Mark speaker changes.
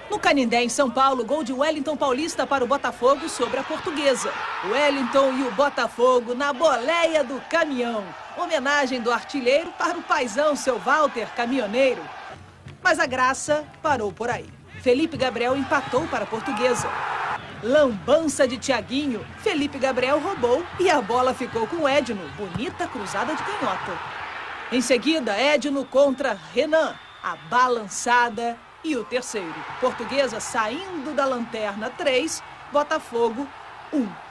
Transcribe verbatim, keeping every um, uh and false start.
Speaker 1: No Canindé, em São Paulo, gol de Wellington Paulista para o Botafogo sobre a Portuguesa. Wellington e o Botafogo na boleia do caminhão. Homenagem do artilheiro para o paizão, seu Walter, caminhoneiro. Mas a graça parou por aí. Felipe Gabriel empatou para a Portuguesa. Lambança de Thiaguinho, Felipe Gabriel roubou e a bola ficou com Edno. Bonita cruzada de canhota. Em seguida, Edno contra Renan. A balançada e o terceiro. Portuguesa saindo da lanterna três, Botafogo um.